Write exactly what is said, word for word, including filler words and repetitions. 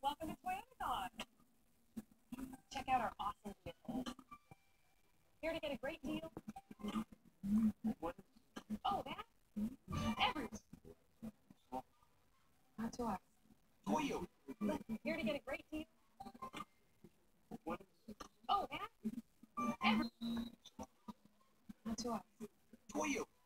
Welcome to Toyota. Check out our awesome vehicles. Here to get a great deal. Oh, that? Everyone. Not to us. Toyota. Listen, here to get a great deal. Oh, that? Everyone. Not to us. Toyota.